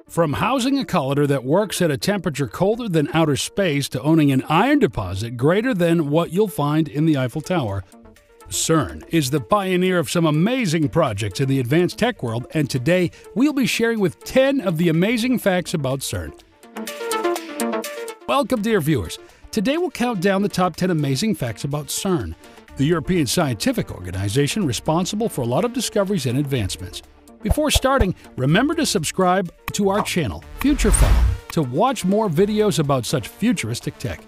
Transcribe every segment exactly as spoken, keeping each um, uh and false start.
From housing a collider that works at a temperature colder than outer space to owning an iron deposit greater than what you'll find in the Eiffel Tower, Cern is the pioneer of some amazing projects in the advanced tech world, and today we'll be sharing with ten of the amazing facts about Cern. Welcome, dear viewers. Today we'll count down the top ten amazing facts about Cern, the European scientific organization responsible for a lot of discoveries and advancements. Before starting, remember to subscribe to our channel, Futurephile, to watch more videos about such futuristic tech.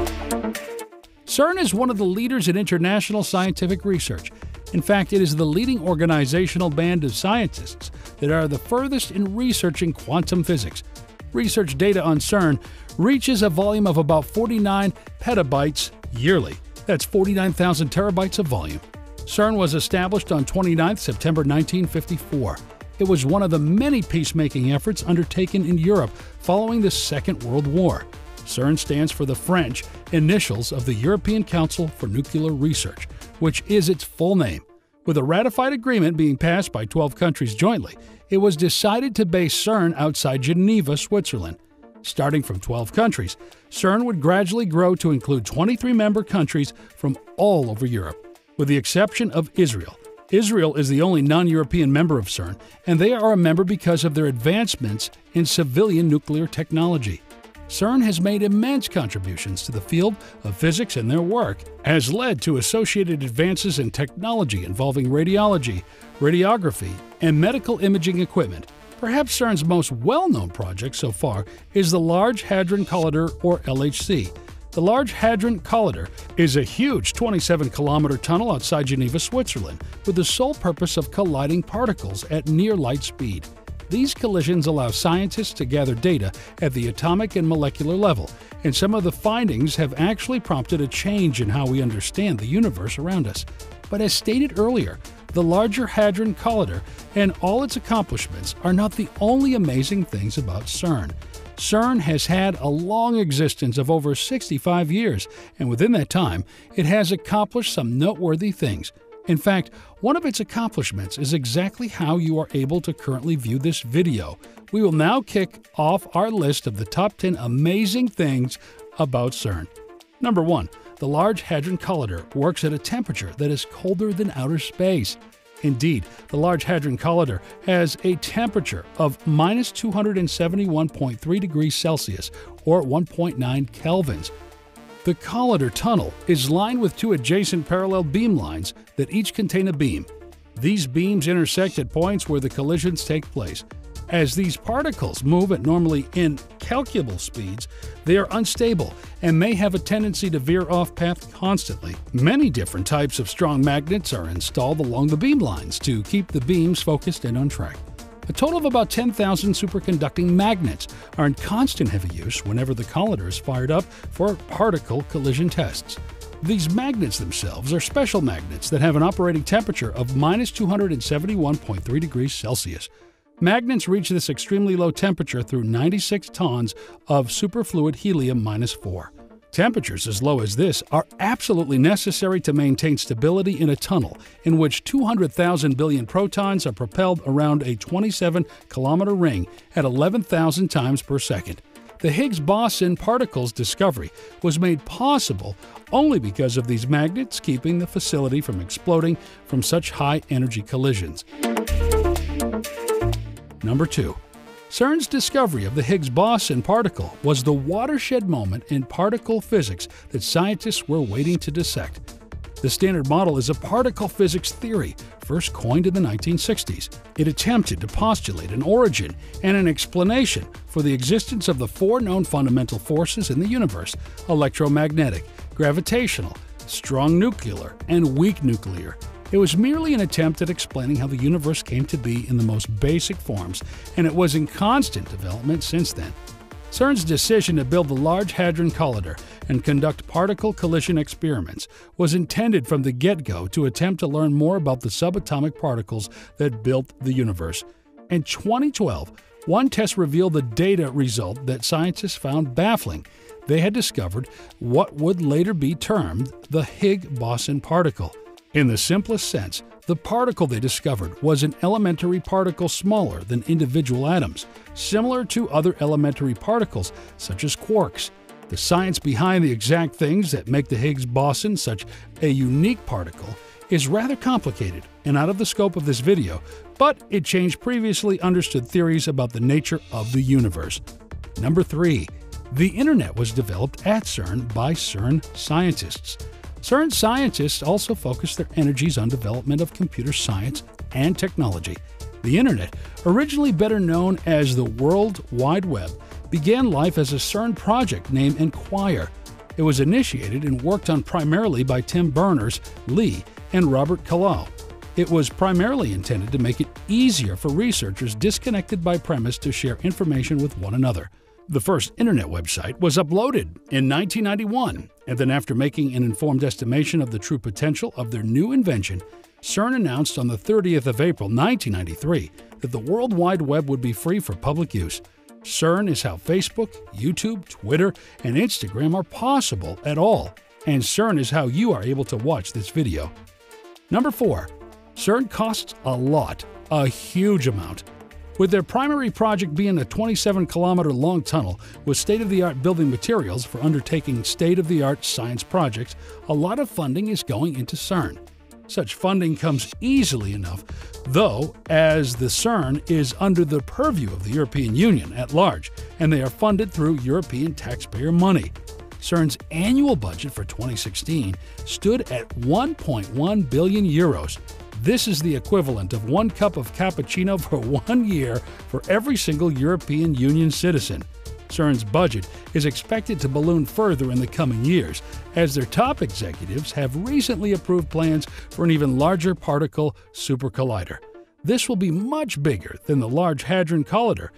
Cern is one of the leaders in international scientific research. In fact, it is the leading organizational band of scientists that are the furthest in researching quantum physics. Research data on Cern reaches a volume of about forty-nine petabytes yearly. That's forty-nine thousand terabytes of volume. Cern was established on the twenty-ninth of September nineteen fifty-four. It was one of the many peacemaking efforts undertaken in Europe following the Second World War. Cern stands for the French initials of the European Council for Nuclear Research, which is its full name. With a ratified agreement being passed by twelve countries jointly, it was decided to base Cern outside Geneva, Switzerland. Starting from twelve countries, Cern would gradually grow to include twenty-three member countries from all over Europe, with the exception of Israel. Israel is the only non-European member of Cern, and they are a member because of their advancements in civilian nuclear technology. Cern has made immense contributions to the field of physics, and their work has led to associated advances in technology involving radiology, radiography, and medical imaging equipment. Perhaps Cern's most well-known project so far is the Large Hadron Collider, or L H C. The Large Hadron Collider is a huge twenty-seven kilometer tunnel outside Geneva, Switzerland, with the sole purpose of colliding particles at near light speed. These collisions allow scientists to gather data at the atomic and molecular level, and some of the findings have actually prompted a change in how we understand the universe around us. But as stated earlier, the Larger Hadron Collider and all its accomplishments are not the only amazing things about Cern. Cern has had a long existence of over sixty-five years, and within that time, it has accomplished some noteworthy things. In fact, one of its accomplishments is exactly how you are able to currently view this video. We will now kick off our list of the top ten amazing things about Cern. Number one. The Large Hadron Collider works at a temperature that is colder than outer space. Indeed, the Large Hadron Collider has a temperature of minus two hundred seventy-one point three degrees Celsius, or one point nine kelvins. The Collider tunnel is lined with two adjacent parallel beam lines that each contain a beam. These beams intersect at points where the collisions take place. As these particles move at normally incalculable speeds, they are unstable and may have a tendency to veer off path constantly. Many different types of strong magnets are installed along the beam lines to keep the beams focused and on track. A total of about ten thousand superconducting magnets are in constant heavy use whenever the collider is fired up for particle collision tests. These magnets themselves are special magnets that have an operating temperature of minus two hundred seventy-one point three degrees Celsius. Magnets reach this extremely low temperature through ninety-six tons of superfluid helium minus four. Temperatures as low as this are absolutely necessary to maintain stability in a tunnel in which two hundred thousand billion protons are propelled around a twenty-seven kilometer ring at eleven thousand times per second. The Higgs Boson particles discovery was made possible only because of these magnets keeping the facility from exploding from such high energy collisions. Number two. Cern's discovery of the Higgs Boson particle was the watershed moment in particle physics that scientists were waiting to dissect. The Standard Model is a particle physics theory first coined in the nineteen sixties. It attempted to postulate an origin and an explanation for the existence of the four known fundamental forces in the universe: electromagnetic, gravitational, strong nuclear, and weak nuclear. It was merely an attempt at explaining how the universe came to be in the most basic forms, and it was in constant development since then. Cern's decision to build the Large Hadron Collider and conduct particle collision experiments was intended from the get-go to attempt to learn more about the subatomic particles that built the universe. In twenty twelve, one test revealed the data result that scientists found baffling. They had discovered what would later be termed the Higgs Boson particle. In the simplest sense, the particle they discovered was an elementary particle smaller than individual atoms, similar to other elementary particles such as quarks. The science behind the exact things that make the Higgs boson such a unique particle is rather complicated and out of the scope of this video, but it changed previously understood theories about the nature of the universe. Number three. The Internet was developed at Cern by Cern scientists. Cern scientists also focus their energies on development of computer science and technology. The Internet, originally better known as the World Wide Web, began life as a Cern project named Enquire. It was initiated and worked on primarily by Tim Berners-Lee and Robert Kallo. It was primarily intended to make it easier for researchers disconnected by premise to share information with one another. The first Internet website was uploaded in nineteen ninety-one, and then after making an informed estimation of the true potential of their new invention, Cern announced on the thirtieth of April nineteen ninety-three that the World Wide Web would be free for public use. Cern is how Facebook, YouTube, Twitter, and Instagram are possible at all, and Cern is how you are able to watch this video. Number four. Cern costs a lot, a huge amount. With their primary project being a twenty-seven kilometer long tunnel with state-of-the-art building materials for undertaking state-of-the-art science projects, a lot of funding is going into Cern. Such funding comes easily enough, though, as the Cern is under the purview of the European Union at large, and they are funded through European taxpayer money. Cern's annual budget for twenty sixteen stood at one point one billion euros. This is the equivalent of one cup of cappuccino for one year for every single European Union citizen. Cern's budget is expected to balloon further in the coming years, as their top executives have recently approved plans for an even larger particle super collider. This will be much bigger than the Large Hadron Collider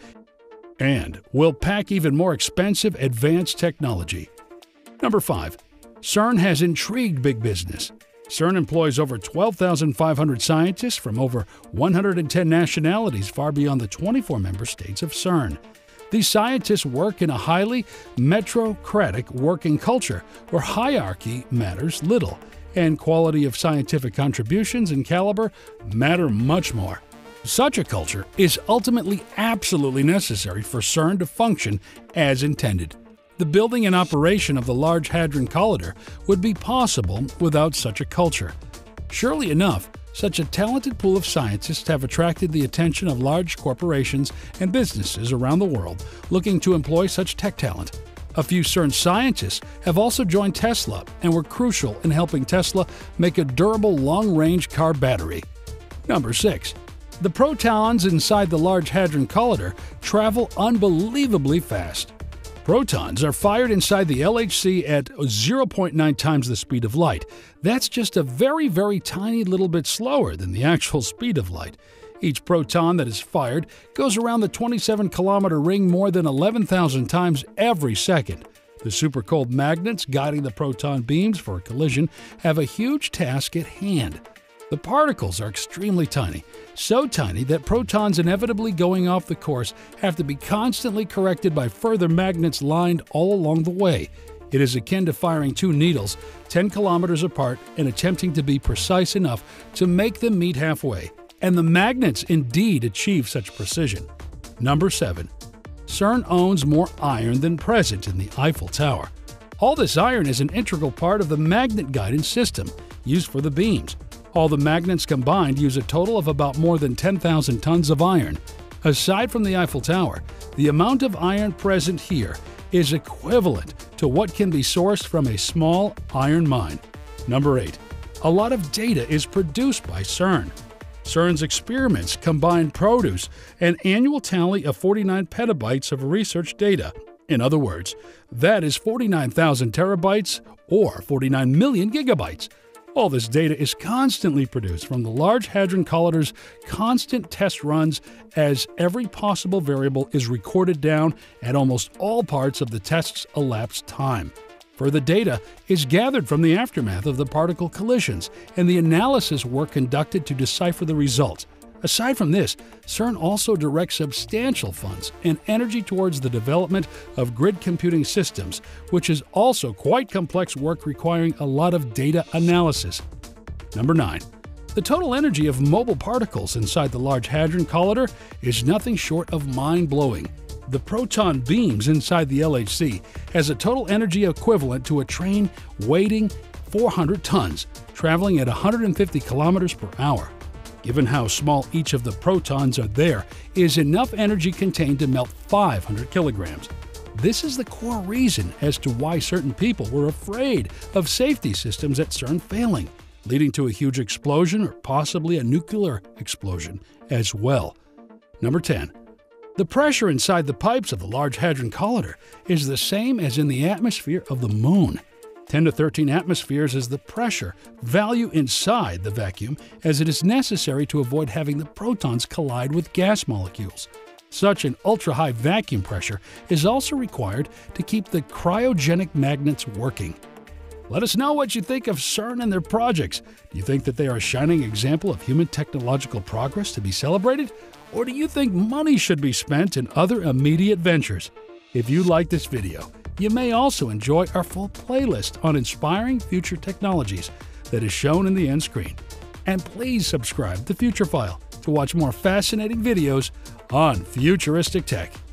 and will pack even more expensive advanced technology. Number five. Cern has intrigued big business. Cern employs over twelve thousand five hundred scientists from over one hundred ten nationalities far beyond the twenty-four member states of Cern. These scientists work in a highly meritocratic working culture where hierarchy matters little, and quality of scientific contributions and caliber matter much more. Such a culture is ultimately absolutely necessary for Cern to function as intended. The building and operation of the Large Hadron Collider would be possible without such a culture. Surely enough, such a talented pool of scientists have attracted the attention of large corporations and businesses around the world looking to employ such tech talent. A few Cern scientists have also joined Tesla and were crucial in helping Tesla make a durable long-range car battery. Number six. The protons inside the Large Hadron Collider travel unbelievably fast. Protons are fired inside the L H C at zero point nine times the speed of light. That's just a very, very tiny little bit slower than the actual speed of light. Each proton that is fired goes around the twenty-seven kilometer ring more than eleven thousand times every second. The super cold magnets guiding the proton beams for a collision have a huge task at hand. The particles are extremely tiny, so tiny that protons inevitably going off the course have to be constantly corrected by further magnets lined all along the way. It is akin to firing two needles ten kilometers apart and attempting to be precise enough to make them meet halfway. And the magnets indeed achieve such precision. Number seven. Cern owns more iron than present in the Eiffel Tower. All this iron is an integral part of the magnet guidance system used for the beams. All the magnets combined use a total of about more than ten thousand tons of iron. Aside from the Eiffel Tower, the amount of iron present here is equivalent to what can be sourced from a small iron mine. Number eight. A lot of data is produced by Cern. Cern's experiments combine produce an annual tally of forty-nine petabytes of research data. In other words, that is forty-nine thousand terabytes or forty-nine million gigabytes. All this data is constantly produced from the Large Hadron Collider's constant test runs, as every possible variable is recorded down at almost all parts of the test's elapsed time. Further data is gathered from the aftermath of the particle collisions and the analysis work conducted to decipher the results. Aside from this, Cern also directs substantial funds and energy towards the development of grid computing systems, which is also quite complex work requiring a lot of data analysis. Number nine. The total energy of mobile particles inside the Large Hadron Collider is nothing short of mind-blowing. The proton beams inside the L H C has a total energy equivalent to a train weighing four hundred tons, traveling at one hundred fifty kilometers per hour. Given how small each of the protons are, there is enough energy contained to melt five hundred kilograms. This is the core reason as to why certain people were afraid of safety systems at Cern failing, leading to a huge explosion or possibly a nuclear explosion as well. Number ten. The pressure inside the pipes of the Large Hadron Collider is the same as in the atmosphere of the Moon. ten to thirteen atmospheres is the pressure value inside the vacuum, as it is necessary to avoid having the protons collide with gas molecules. Such an ultra-high vacuum pressure is also required to keep the cryogenic magnets working. Let us know what you think of Cern and their projects. Do you think that they are a shining example of human technological progress to be celebrated? Or do you think money should be spent in other immediate ventures? If you like this video, you may also enjoy our full playlist on inspiring future technologies that is shown in the end screen. And please subscribe to Futurephile to watch more fascinating videos on futuristic tech.